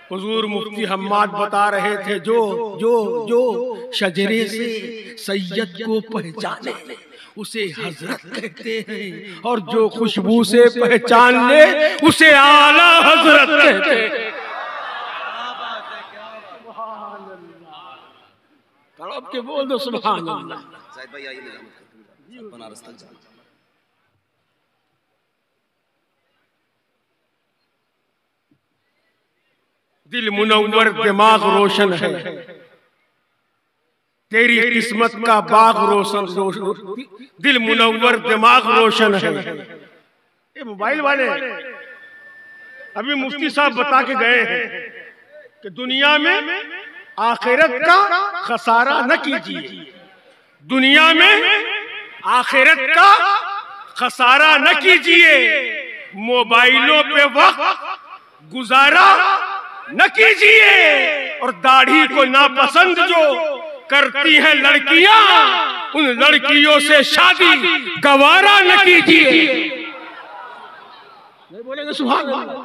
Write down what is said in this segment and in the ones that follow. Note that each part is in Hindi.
हुजूर मुफ्ती हम्माद बता रहे थे, जो जो जो शजरे से सैयद को पहचाने उसे हजरत कहते हैं, और जो खुशबू से पहचान ले उसे आला हजरत कहते हैं। तड़प के बोल दो सुभान अल्लाह। जाहिद भाई आइए, निजाम बनारस तक जाना। दिल मुनव्वर दिमाग रोशन है, तेरी किस्मत का बाग रोशन, दिल मुनव्वर दिमाग रोशन है। ये मोबाइल वाले अभी मुफ्ती साहब बता के गए हैं कि दुनिया में आखिरत का खसारा न कीजिए, दुनिया में आखिरत का खसारा न कीजिए, मोबाइलों पे वक्त गुजारा न कीजिए, और दाढ़ी को नापसंद जो करती हैं लड़कियां, उन लड़कियों से शादी गवारा न कीजिए। नहीं बोलेंगे सुभान अल्लाह,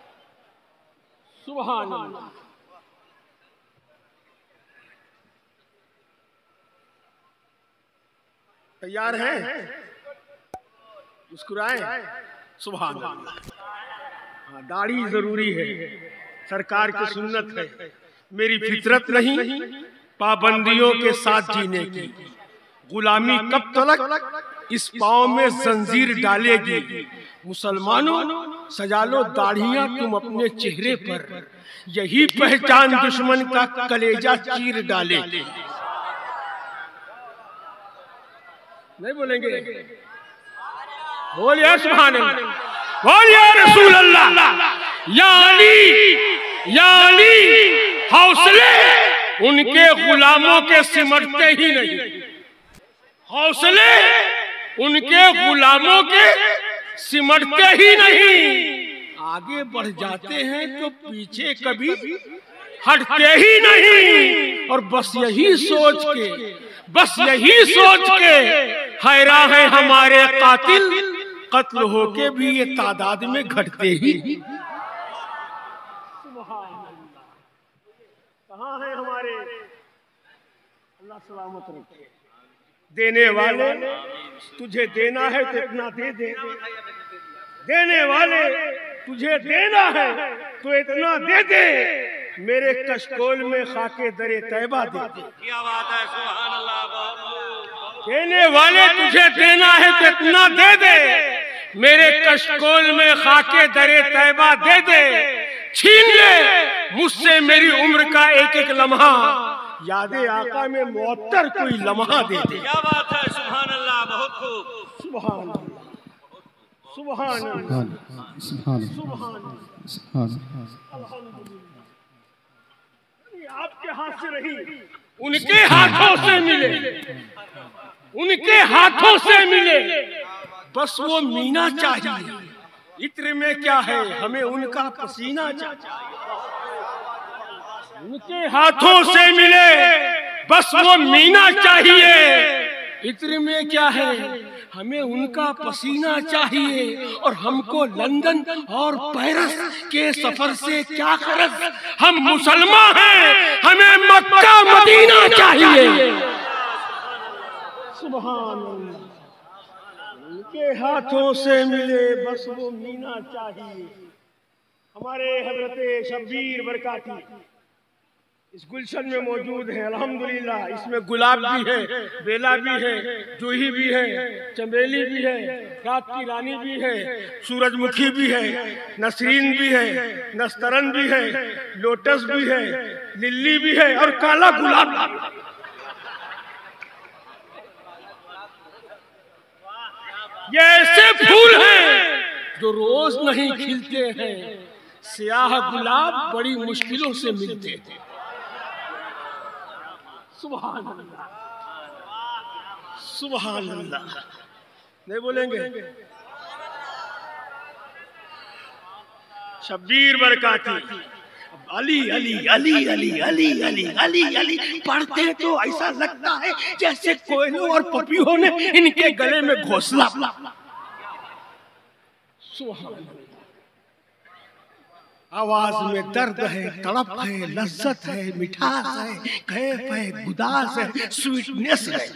सुभान अल्लाह। तैयार हैं? मुस्कुराएं, सुभान अल्लाह। दाढ़ी जरूरी है, सरकार की सुन्नत है, मेरी फितरत नहीं पाबंदियों के साथ जीने की। गुलामी कब तलक इस पांव में जंजीर डालेगी। मुसलमानों सजा लो दाढ़ियां तुम अपने चेहरे पर, यही पहचान दुश्मन का कलेजा चीर डाले। नहीं बोलेंगे? बोलिए सुभान अल्लाह, बोलिए रसूल अल्लाह। या अली, या अली, हौसले उनके गुलामों के सिमटते ही नहीं, हौसले उनके गुलामों के सिमटते ही नहीं। आगे बढ़ जाते हैं तो पीछे कभी हटते ही नहीं। और बस यही सोच के, बस यही सोच के हैरान है हमारे कातिल, कत्ल होके भी ये तादाद में घटते ही। कहाँ है हमारे? अल्लाह सलामत रखे। देने वाले तुझे देना है तो इतना दे दे, देने वाले तुझे देना है तो इतना दे दे, मेरे कशकोल में खाके दरे तैबा दे दे। क्या बात है, सुभान अल्लाह। देने वाले तुझे देना है तो इतना दे दे, मेरे कशकोल में खाके दरे तैबा दे दे। छीन ले मुझसे मेरी उम्र का एक एक लम्हा, यादे आका में मुअत्तर कोई लम्हा दे दे। क्या बात है, सुभान अल्लाह, बहुत खूब। सुभान अल्लाह, सुभान अल्लाह, सुभान अल्लाह। आपके हाथ से रही, उनके हाथों से मिले, उनके हाथों से मिले। बस वो मीना चाहिए, इत्र में क्या है, हमें उनका पसीना चाहिए। उनके हाथों से मिले, बस वो मीना चाहिए। इत्र में क्या है, हमें उनका पसीना चाहिए। और हमको लंदन और पेरिस के सफर से क्या गरज, हम मुसलमान हैं, हमें मक्का मदीना चाहिए। सुभान अल्लाह। उनके हाथों से मिले, बस वो मीना चाहिए। हमारे हजरत शब्बीर बरकाती इस गुलशन में मौजूद है, अल्हम्दुलिल्लाह। इसमें गुलाब भी है, बेला भी है, जूही भी है, चमेली भी है, रात की रानी भी है, सूरजमुखी भी है, नसरीन भी है, नस्तरन भी है, लोटस भी है, लिली भी है, और काला गुलाब भी है। ये ऐसे फूल हैं जो रोज नहीं खिलते हैं। स्याह गुलाब बड़ी मुश्किलों से मिलते थे। सुभान अल्लाह, सुभान अल्लाह। नहीं बोलेंगे? शब्बीर बरकाती अली अली अली अली अली अली अली अली पढ़ते तो ऐसा लगता है जैसे कोयलों और पपियों ने इनके गले में घोंसला। सुभान अल्लाह, आवाज में दर्द है, तड़प है, लज्जत है, मिठास है, कैफ है, गुदास है, स्वीटनेस है।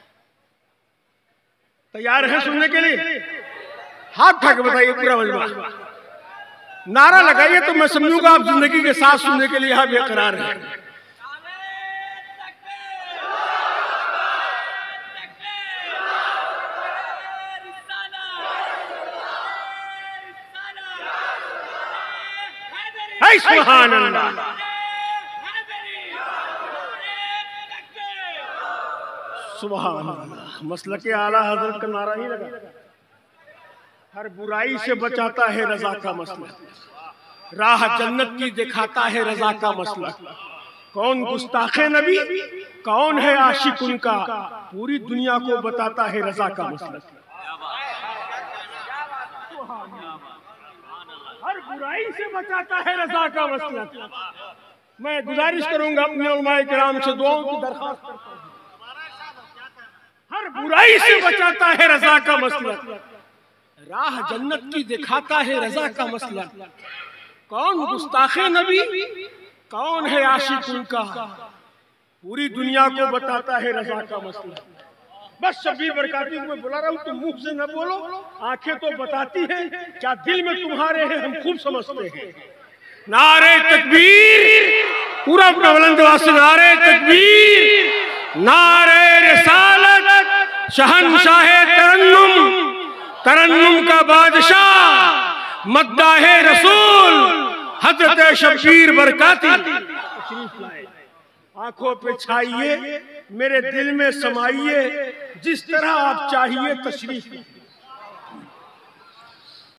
तैयार है सुनने के लिए? हाथ उठा के बताइए पूरा मजमा। नारा लगाइए तो मैं समझूंगा आप जिंदगी के साथ सुनने के लिए यहाँ बेकरार हैं। सुभान अल्लाह। सुभान अल्लाह। मसलके आला हजरत का नारा ही लगा। हर बुराई से बचाता है रजा का मसला, राह जन्नत की दिखाता है रजा का मसला। कौन गुस्ताखे नबी, कौन है आशिक उनका, पूरी दुनिया को बताता है रजा का मसला। हर बुराई से बचाता है रजा का मसला। मैं गुजारिश करूंगा अपने उलमाए किराम से दुआओं की दरखास्त करता हूं। हर बुराई से बचाता है रजा का मसला, राह जन्नत की दिखाता है रजा का मसला। कौन गुस्ताखे नबी, कौन है आशिक उनका, पूरी दुनिया को बताता है रजा का मसला। बस शब्बीर बरकाती को मैं बुला रहा हूँ, तुम मुंह से न बोलो, आंखें तो बताती हैं, क्या दिल में तुम्हारे हैं हम खूब समझते हैं। नारे तकबीर, पूरा अपना बुलंद आवाज से नारे तकबीर, नारे रिसालत, शहंशाहे तरन्नुम, तरन्नुम का बादशाह, मद्दाहे रसूल हजरत शब्बीर बरकाती। आंखों पे छाइए, मेरे दिल में समाइए, जिस तरह आप चाहिए तशरीफ।